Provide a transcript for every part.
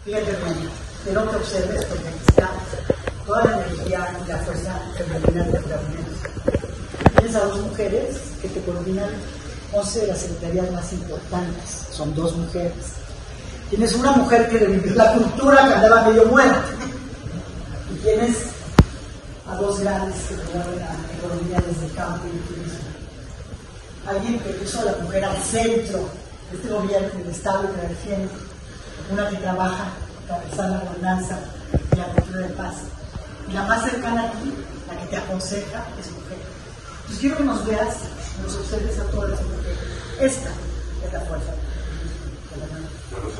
Fíjate bien, que no te observes porque aquí está toda la energía y la fuerza femenina de los gabinetes. Tienes a dos mujeres que te coordinan 11 de las secretarías más importantes, son dos mujeres. Tienes una mujer que revivió la cultura que andaba medio muerta. Y tienes a dos grandes que llevaron la economía desde el campo y el turismo. Alguien que puso a la mujer al centro de este gobierno, del Estado que la defiende. Una que trabaja para la sana gobernanza y la cultura de paz. Y la más cercana a ti, la que te aconseja, es mujer. Entonces quiero que nos veas, nos observes a todas las mujeres. Esta es la fuerza de la mano.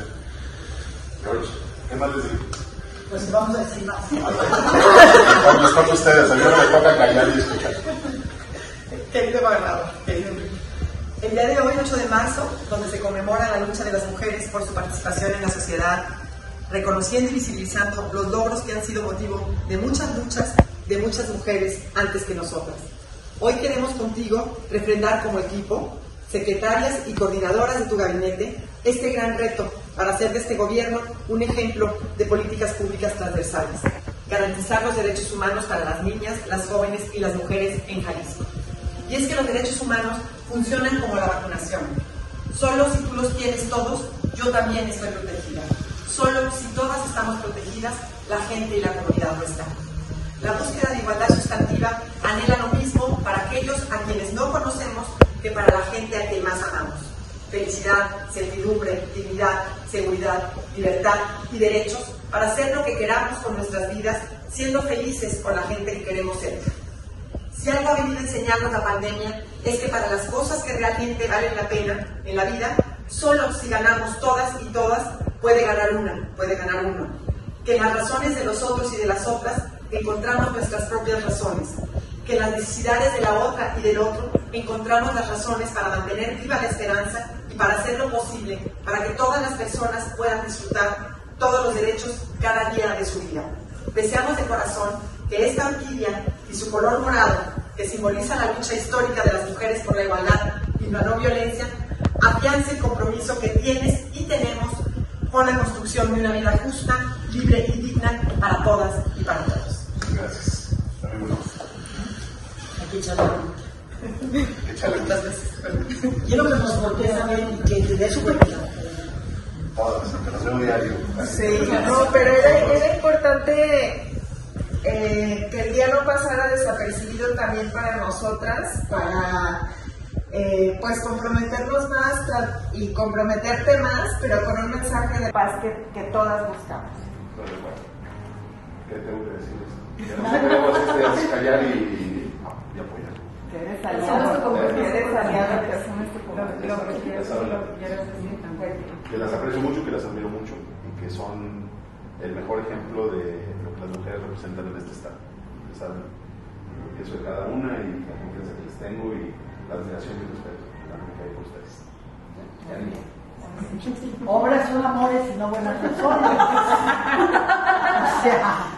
Yo lo sé. ¿Qué más les digo? Pues vamos a decir más. Cuando están ustedes, a mí no me toca callar y escuchar. Querido gobernador, querido Enrique, el día de hoy, 8 de marzo, donde se conmemora la lucha de las mujeres por su participación en la sociedad, reconociendo y visibilizando los logros que han sido motivo de muchas luchas de muchas mujeres antes que nosotras. Hoy queremos contigo refrendar como equipo, secretarias y coordinadoras de tu gabinete, este gran reto para hacer de este gobierno un ejemplo de políticas públicas transversales, garantizar los derechos humanos para las niñas, las jóvenes y las mujeres en Jalisco. Y es que los derechos humanos funcionan como la vacunación. Solo si tú los tienes todos, yo también estoy protegida. Solo si todas estamos protegidas, la gente y la comunidad lo están. La búsqueda de igualdad sustantiva anhela lo mismo para aquellos a quienes no conocemos que para la gente a quien más amamos. Felicidad, certidumbre, dignidad, seguridad, libertad y derechos para hacer lo que queramos con nuestras vidas, siendo felices con la gente que queremos ser. Si algo ha venido a enseñarnos la pandemia es que para las cosas que realmente valen la pena en la vida, solo si ganamos todas y todas, puede ganar uno. Que en las razones de los otros y de las otras encontramos nuestras propias razones. Que en las necesidades de la otra y del otro encontramos las razones para mantener viva la esperanza y para hacer lo posible para que todas las personas puedan disfrutar todos los derechos cada día de su vida. Deseamos de corazón que esta orquídea y su color morado, que simboliza la lucha histórica de las mujeres por la igualdad y la no violencia, afiance el compromiso que tienes y tenemos con la construcción de una vida justa, libre y digna para todas y para todos. Gracias. Aquí échale. Échale. Quiero que nos voltees a ver y que te des cuenta. Todas, que los veo diario. Sí, no, pero era importante que el día no pasara desapercibido también para nosotras, para pues comprometernos más y comprometerte más, pero con un mensaje de paz que todas buscamos. ¿Qué tengo que decirles? Ya no queremos callar y apoyar. Que eres aliado, que asumes tu compromiso, lo que quieres decir. Que las aprecio mucho, que las admiro mucho y que son el mejor ejemplo de lo que las mujeres representan en este estado. Ustedes saben, yo soy cada una y la confianza que les tengo y la admiración y respeto que hay por ustedes. Obras son amores y no buenas personas. O sea,